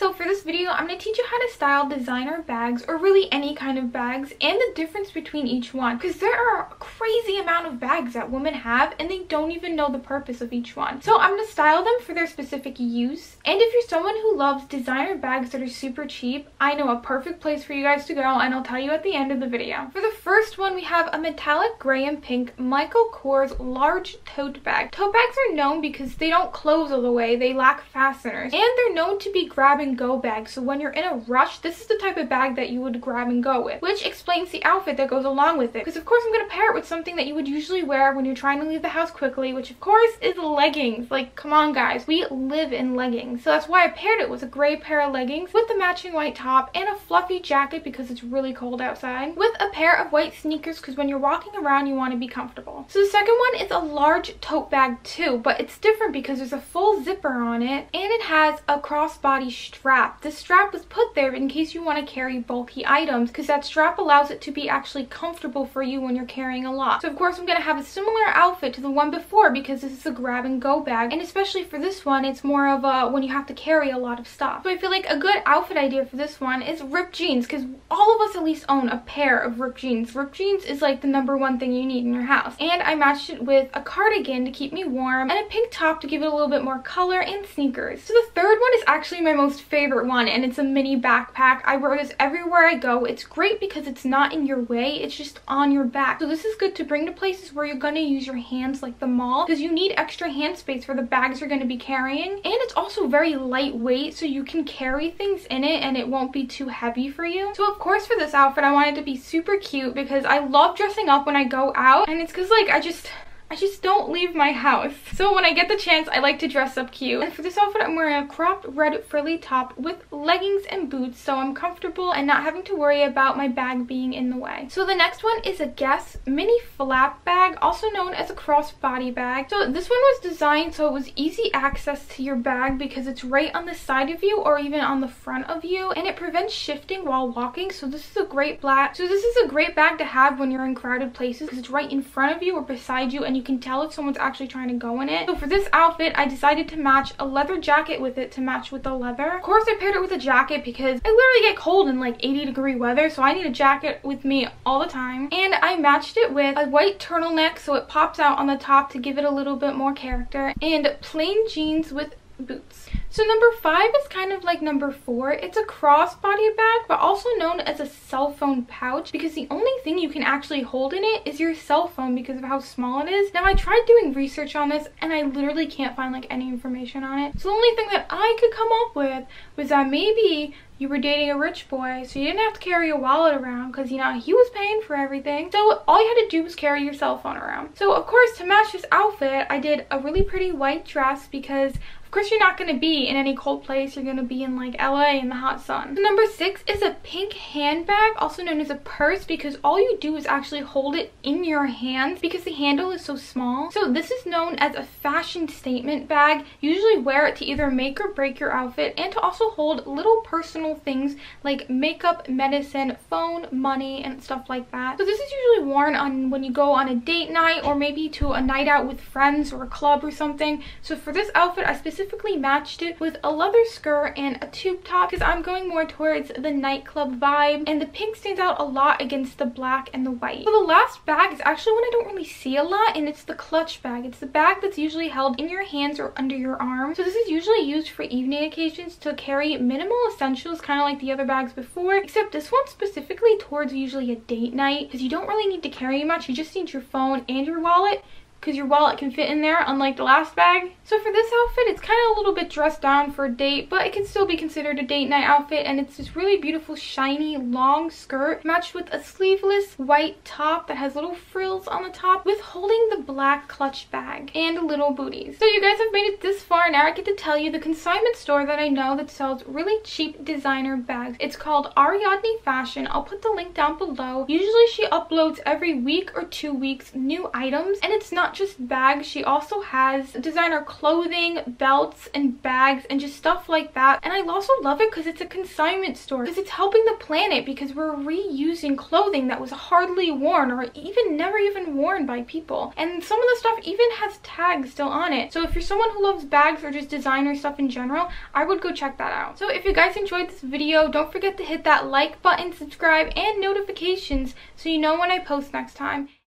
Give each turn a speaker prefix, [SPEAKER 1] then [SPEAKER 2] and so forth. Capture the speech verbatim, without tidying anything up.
[SPEAKER 1] So for this video, I'm going to teach you how to style designer bags, or really any kind of bags, and the difference between each one. Because there are a crazy amount of bags that women have, and they don't even know the purpose of each one. So I'm going to style them for their specific use. And if you're someone who loves designer bags that are super cheap, I know a perfect place for you guys to go, and I'll tell you at the end of the video. For the first one, we have a metallic gray and pink Michael Kors large tote bag. Tote bags are known because they don't close all the way, they lack fasteners, and they're known to be grab and go bags. So when you're in a rush, this is the type of bag that you would grab and go with, which explains the outfit that goes along with it. Because of course I'm going to pair it with something that you would usually wear when you're trying to leave the house quickly, which of course is leggings. Like, come on guys, we live in leggings. So that's why I paired it with a gray pair of leggings with the matching white top and a fluffy jacket because it's really cold outside, with a pair of white sneakers because when you're walking around you want to be comfortable. So the second one is a large tote bag too, but it's different because there's a full zipper on it and it has a crossbody strap. This strap was put there in case you want to carry bulky items, because that strap allows it to be actually comfortable for you when you're carrying a lot. So of course I'm going to have a similar outfit to the one before because this is a grab and go bag, and especially for this one it's more of a when you have to carry a lot of stuff. So I feel like a good outfit idea for this one is ripped jeans, because all of us at least own a pair of ripped jeans. Ripped jeans is like the number one thing you need in your house. And I matched it with a cardigan to keep me warm and a pink top to give it a little bit more color, and sneakers. So the third one is actually my most favorite one, and it's a mini backpack. I wear this everywhere I go. It's great because it's not in your way, it's just on your back. So this is good to bring to places where you're going to use your hands, like the mall, because you need extra hand space for the bags you're going to be carrying. And it's also very lightweight, so you can carry things in it and it won't be too heavy for you. So of course for this outfit I wanted to be super cute because I love dressing up when I go out, and it's because like I just I just don't leave my house. So when I get the chance, I like to dress up cute. And for this outfit, I'm wearing a cropped red frilly top with leggings and boots, so I'm comfortable and not having to worry about my bag being in the way. So the next one is a Guess mini flap bag, also known as a crossbody bag. So this one was designed so it was easy access to your bag because it's right on the side of you or even on the front of you, and it prevents shifting while walking. So this is a great bag. So this is a great bag to have when you're in crowded places because it's right in front of you or beside you, and you can tell if someone's actually trying to go in it. So for this outfit, I decided to match a leather jacket with it to match with the leather. Of course, I paired it with a jacket because I literally get cold in like eighty degree weather, so I need a jacket with me all the time. And I matched it with a white turtleneck so it pops out on the top to give it a little bit more character, and plain jeans with boots. So number five is kind of like number four. It's a crossbody bag, but also known as a cell phone pouch because the only thing you can actually hold in it is your cell phone because of how small it is. Now I tried doing research on this and I literally can't find like any information on it. So the only thing that I could come up with was that maybe you were dating a rich boy, so you didn't have to carry a wallet around because, you know, he was paying for everything. So all you had to do was carry your cell phone around. So of course, to match this outfit, I did a really pretty white dress because of course you're not going to be in any cold place. You're going to be in like L A in the hot sun. So number six is a pink handbag, also known as a purse, because all you do is actually hold it in your hands because the handle is so small. So this is known as a fashion statement bag. You usually wear it to either make or break your outfit and to also hold little personal things like makeup, medicine, phone, money, and stuff like that. So this is usually worn on when you go on a date night or maybe to a night out with friends or a club or something. So for this outfit, I specifically matched it with a leather skirt and a tube top because I'm going more towards the nightclub vibe, and the pink stands out a lot against the black and the white. So the last bag is actually one I don't really see a lot, and it's the clutch bag. It's the bag that's usually held in your hands or under your arm. So this is usually used for evening occasions to carry minimal essentials, kind of like the other bags before, except this one specifically towards usually a date night because you don't really need to carry much. You just need your phone and your wallet, because your wallet can fit in there, unlike the last bag. So for this outfit, it's kind of a little bit dressed down for a date, but it can still be considered a date night outfit, and it's this really beautiful, shiny, long skirt matched with a sleeveless white top that has little frills on the top with holding the black clutch bag and little booties. So you guys have made it this far. Now I get to tell you the consignment store that I know that sells really cheap designer bags. It's called Ariadne Fashion. I'll put the link down below. Usually she uploads every week or two weeks new items, and it's not not just bags, she also has designer clothing, belts, and bags, and just stuff like that. And I also love it because it's a consignment store, because it's helping the planet, because we're reusing clothing that was hardly worn or even never even worn by people. And some of the stuff even has tags still on it. So if you're someone who loves bags or just designer stuff in general, I would go check that out. So if you guys enjoyed this video, don't forget to hit that like button, subscribe, and notifications so you know when I post next time.